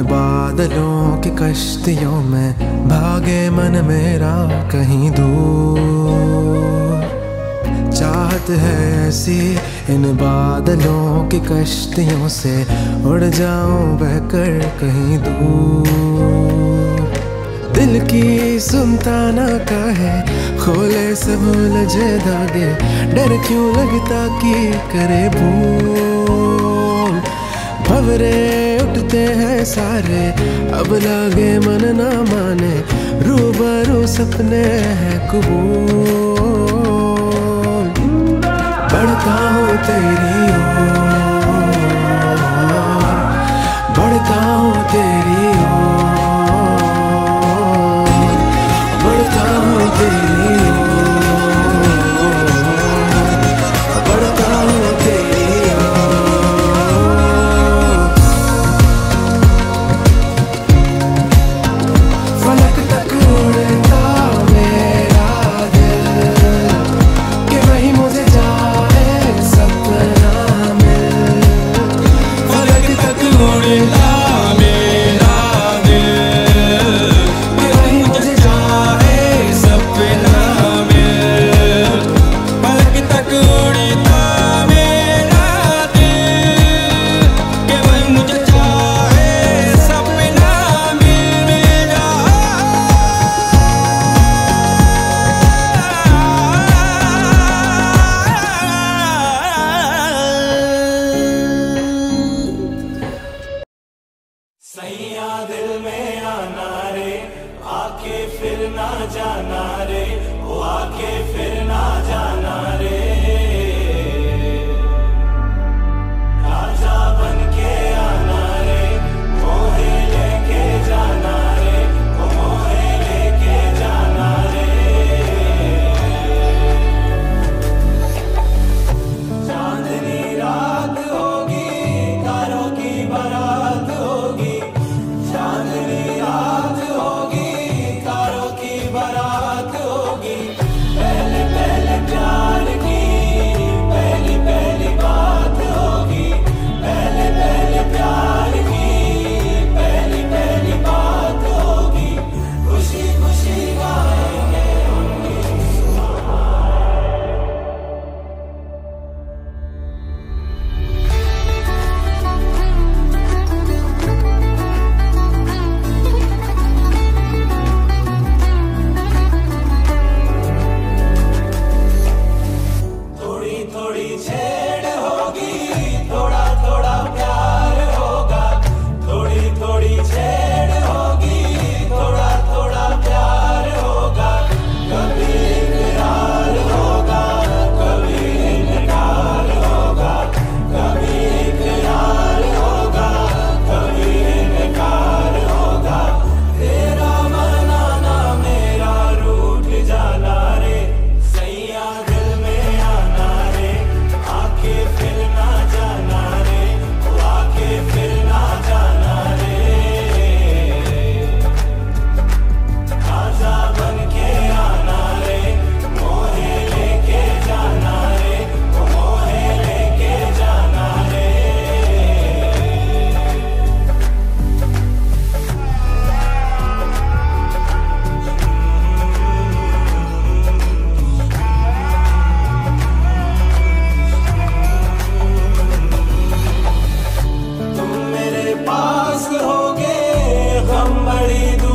बादलों की कश्तियों में भागे मन मेरा कहीं दूर। चाहत है ऐसी इन बादलों की कश्तियों से उड़ जाऊं बहकर कहीं दूर। दिल की सुनता ना काहे खोले सब उलझे धागे, डर क्यों लगता कि करे भूल। भंवरे उठते हैं सारे अब लागे मन ना माने, रूबरू सपने हैं कबूल। बढ़ता हूँ तेरी ओर, बढ़ता हूँ तेरी ओर, बढ़ता हूँ तेरी ओर, बढ़ता हूँ तेरी ओर। फलक तक उड़ता मेरा दिल कि वही मुझे जाए सपना मिल। फलक तक उड़ता मेरा दिल कि वही मुझे जाए सपना मिल। पलक तक उड़ता मेरा दिल कि वही मुझे चाहे सपना मिल जाए। सैया दिल में आना रे, आके फिर ना जाना रे, वो आके फिर ना जाना रे। राजा बन के आना रे, मोहे लेके जाना रे, वो मोहे लेके जाना रे। चांदनी रात होगी, तारों की बारात होगी। चांदनी रात होगी, तारों की बारात होगी। पहले पहले प्यार की पहली पहली बात होगी। पहले पहले प्यार की पहली पहली बात होगी। खुशी खुशी गाएंगे उनकी थोड़ी थोड़ी छेड़ होगी, थोड़ा थोड़ा प्यार होगा। थोड़ी थोड़ी छेड़ होगी, थोड़ा थोड़ा प्यार होगा। कभी इकरार होगा, कभी इनकार होगा। कभी इकरार होगा, कभी इनकार होगा। तेरा मनाना मेरा रूठ जाना रे, सैया दिल में आना रे, आके फिर ना जाना रे, वो आके फिर ना जाना रे। राजा बन के आना रे, मोहे लेके जाना रे, वो मोहे लेके जाना रे। तुम मेरे पास होगे, गम बड़ी